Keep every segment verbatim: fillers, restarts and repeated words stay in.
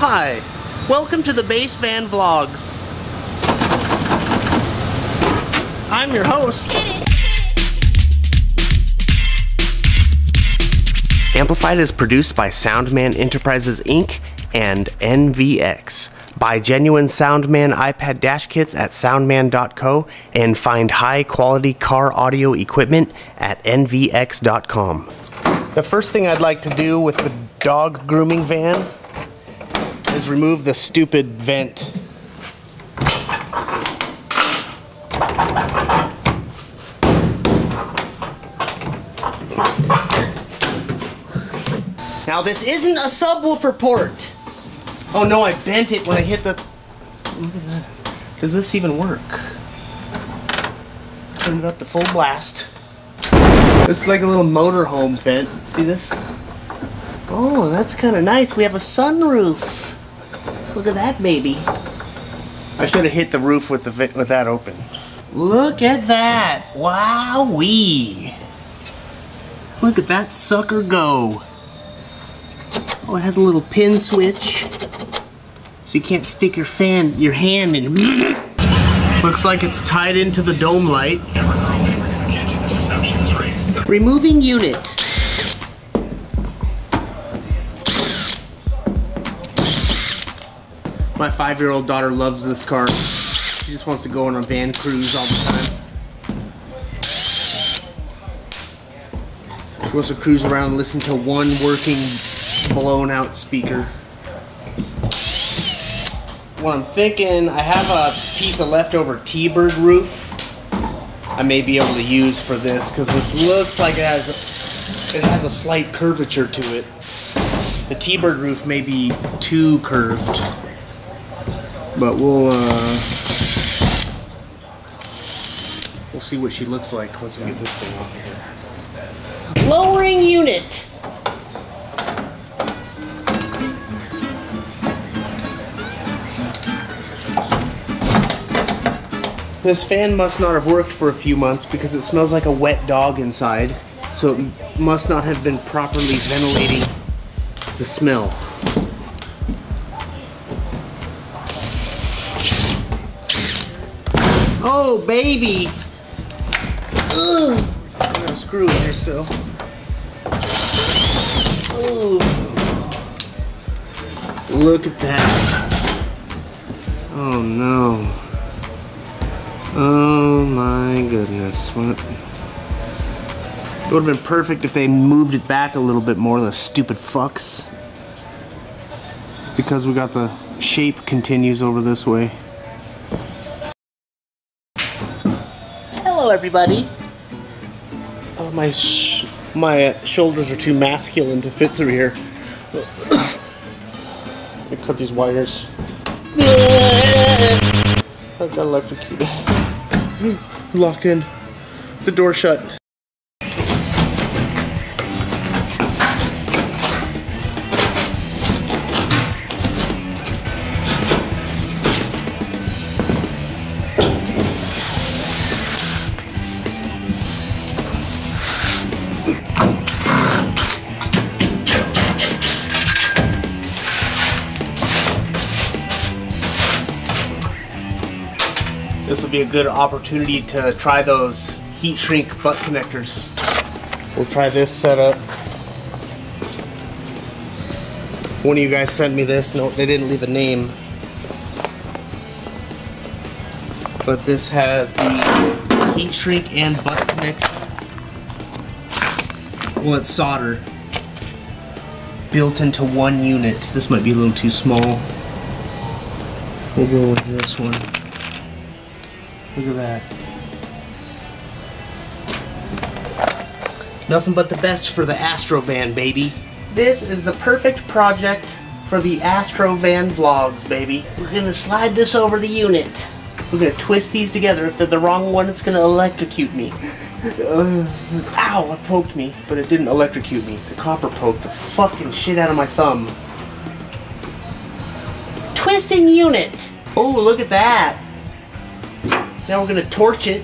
Hi, welcome to the Bass Van Vlogs. I'm your host. Amplified is produced by Soundman Enterprises Incorporated and N V X. Buy genuine Soundman iPad dash kits at soundman dot co and find high quality car audio equipment at N V X dot com. The first thing I'd like to do with the dog grooming van is remove the stupid vent. Now this isn't a subwoofer port. Oh no, I bent it when I hit the... Look at that. Does this even work? Turn it up to full blast. This is like a little motorhome vent. See this? Oh, that's kind of nice. We have a sunroof. Look at that baby. I should have hit the roof with the with that open. Look at that. Wowee. Look at that sucker go. Oh, it has a little pin switch, so you can't stick your fan, your hand in. Looks like it's tied into the dome light. Removing unit. My five-year-old daughter loves this car. She just wants to go on a van cruise all the time. She wants to cruise around and listen to one working blown out speaker. What I'm thinking, I have a piece of leftover T-bird roof I may be able to use for this, because this looks like it has a, it has a slight curvature to it. The T-bird roof may be too curved, but we'll uh, we'll see what she looks like once we get this thing off here. Lowering unit. This fan must not have worked for a few months because it smells like a wet dog inside, so it must not have been properly ventilating the smell. Oh baby! Ugh. I got a screw in there still. Ooh. Look at that. Oh no. Oh my goodness. What? It would have been perfect if they moved it back a little bit more, the stupid fucks. Because we got the shape continues over this way. Hello everybody. Oh, my sh my uh, shoulders are too masculine to fit through here. Let me cut these wires. I got electrocuted. Locked in. The door shut. This will be a good opportunity to try those heat shrink butt connectors. We'll try this setup. One of you guys sent me this. No, they didn't leave a name. But this has the heat shrink and butt connector. Well, it's soldered. Built into one unit. This might be a little too small. We'll go with this one. Look at that. Nothing but the best for the Astro van, baby. This is the perfect project for the Astro van vlogs, baby. We're gonna slide this over the unit. We're gonna twist these together. If they're the wrong one, it's gonna electrocute me. Uh, ow, it poked me, but it didn't electrocute me. The copper poked the fucking shit out of my thumb. Twisting unit. Oh, look at that. Now we're gonna torch it.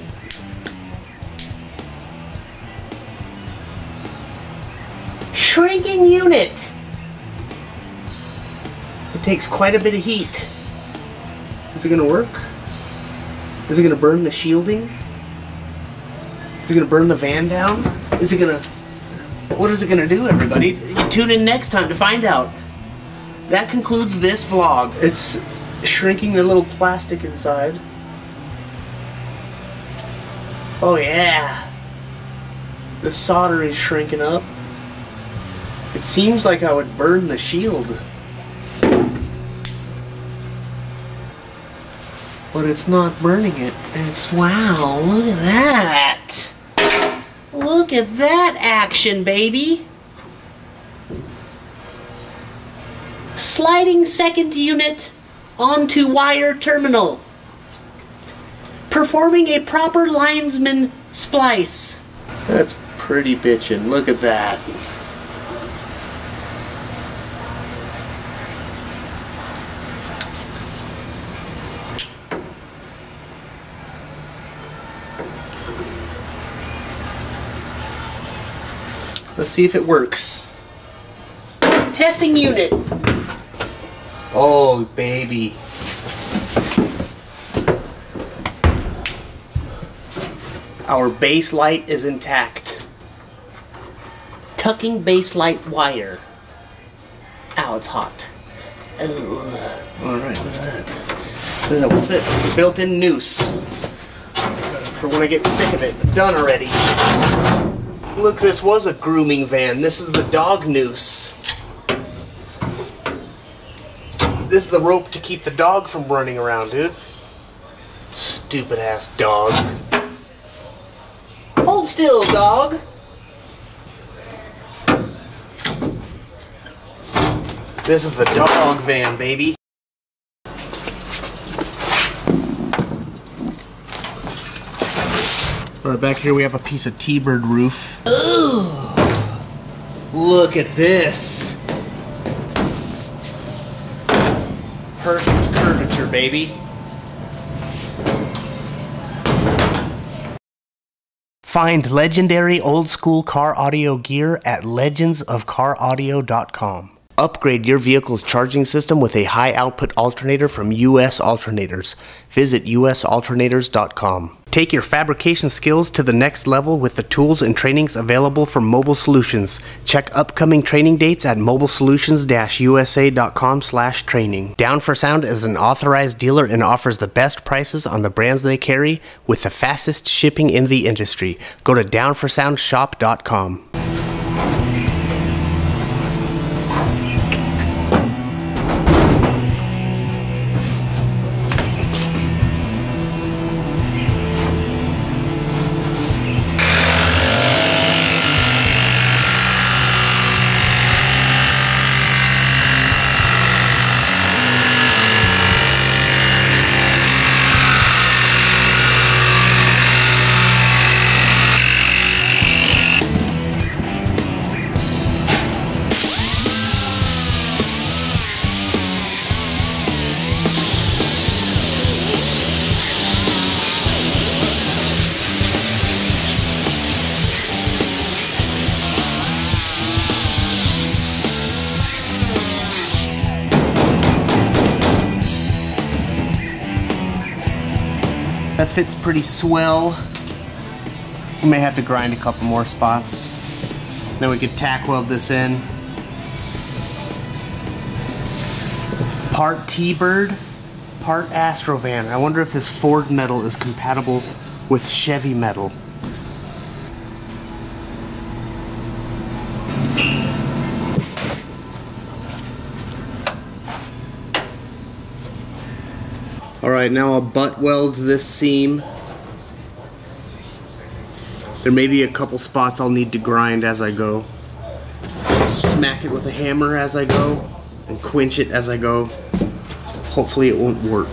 Shrinking unit. takes quite a bit of heat. Is it gonna work? Is it gonna burn the shielding? Is it gonna burn the van down? Is it gonna... What is it gonna do, everybody? You tune in next time to find out. That concludes this vlog. It's shrinking the little plastic inside. Oh yeah. The solder is shrinking up. It seems like I would burn the shield. But it's not burning it. It's, wow, look at that. Look at that action, baby. Sliding second unit onto wire terminal. Performing a proper linesman splice. That's pretty bitchin'. Look at that. Let's see if it works. Testing unit. Oh, baby. Our base light is intact. Tucking base light wire. Ow, it's hot. Oh. Alright, look at that. Look at that. What's this? Built-in noose. For when I get sick of it. I'm done already. Look, this was a grooming van. This is the dog noose. This is the rope to keep the dog from running around, dude. Stupid ass dog. Hold still, dog. This is the dog van, baby. Alright, back here we have a piece of T-bird roof. Ooh! Look at this! Perfect curvature, baby. Find legendary old school car audio gear at legends of car audio dot com. Upgrade your vehicle's charging system with a high output alternator from U S Alternators. Visit U S alternators dot com. Take your fabrication skills to the next level with the tools and trainings available from Mobile Solutions. Check upcoming training dates at mobile solutions dash U S A dot com slash training. Down for Sound is an authorized dealer and offers the best prices on the brands they carry with the fastest shipping in the industry. Go to down for sound shop dot com. That fits pretty swell. We may have to grind a couple more spots. Then we could tack weld this in. Part T-bird, part Astro van. I wonder if this Ford metal is compatible with Chevy metal. Alright, now I'll butt weld this seam. There may be a couple spots I'll need to grind as I go. Smack it with a hammer as I go, and quench it as I go. Hopefully it won't warp.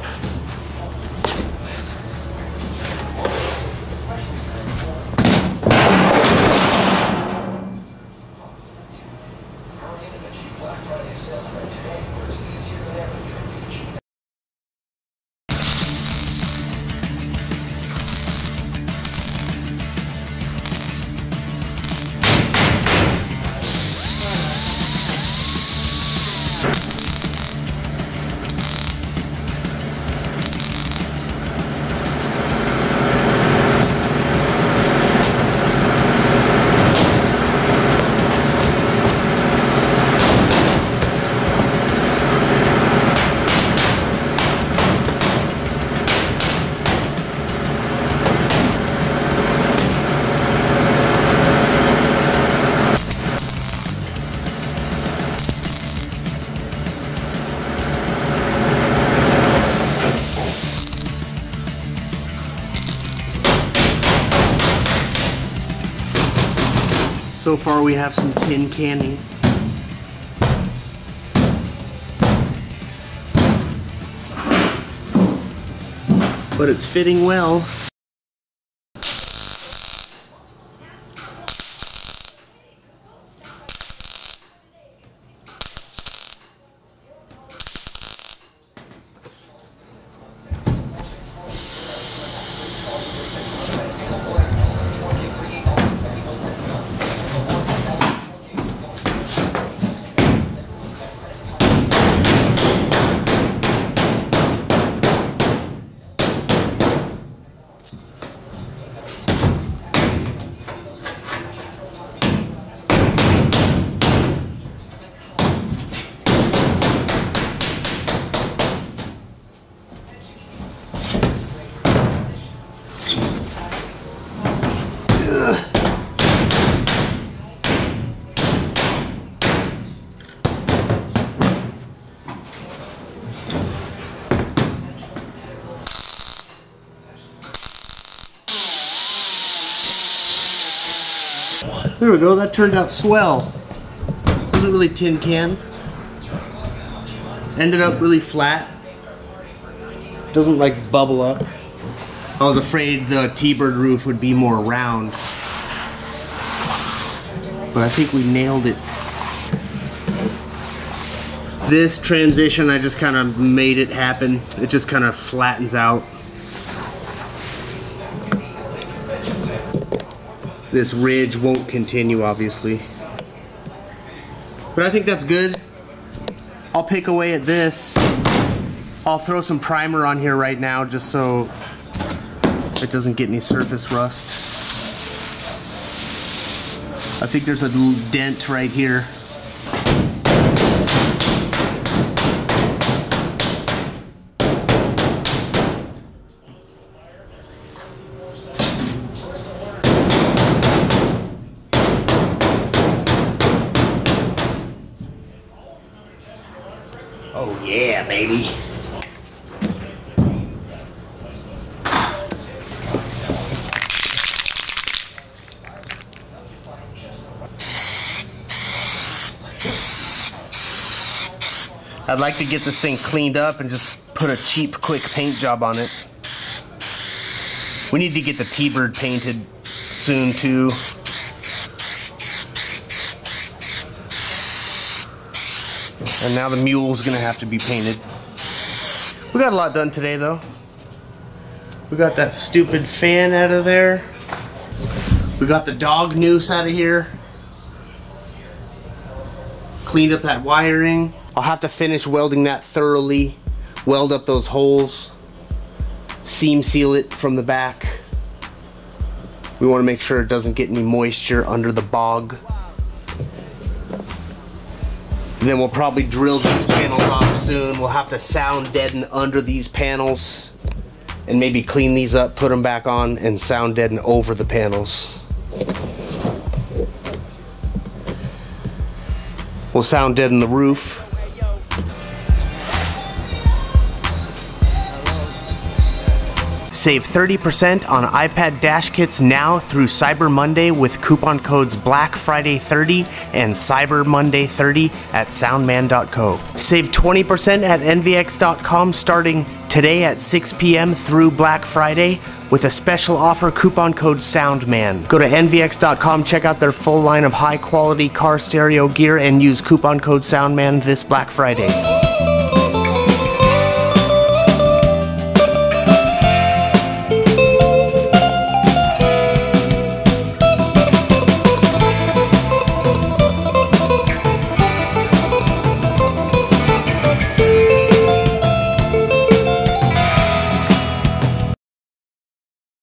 So far we have some tin canning. But it's fitting well. There we go, that turned out swell. Wasn't really tin can. Ended up really flat. Doesn't like bubble up. I was afraid the T-bird roof would be more round. But I think we nailed it. This transition, I just kind of made it happen. It just kind of flattens out. This ridge won't continue, obviously. But I think that's good. I'll pick away at this. I'll throw some primer on here right now just so it doesn't get any surface rust. I think there's a little dent right here. Oh yeah, baby. I'd like to get this thing cleaned up and just put a cheap, quick paint job on it. We need to get the T-bird painted soon too. And now the mule's gonna have to be painted. We got a lot done today though. We got that stupid fan out of there. We got the dog noose out of here. Cleaned up that wiring. I'll have to finish welding that thoroughly. Weld up those holes. Seam seal it from the back. We want to make sure it doesn't get any moisture under the bog. And then we'll probably drill these panels off soon. We'll have to sound deaden under these panels and maybe clean these up, put them back on, and sound deaden over the panels. We'll sound deaden the roof. Save thirty percent on iPad dash kits now through Cyber Monday with coupon codes Black Friday thirty and Cyber Monday thirty at soundman dot co. Save twenty percent at N V X dot com starting today at six P M through Black Friday with a special offer coupon code Soundman. Go to N V X dot com, check out their full line of high quality car stereo gear and use coupon code Soundman this Black Friday.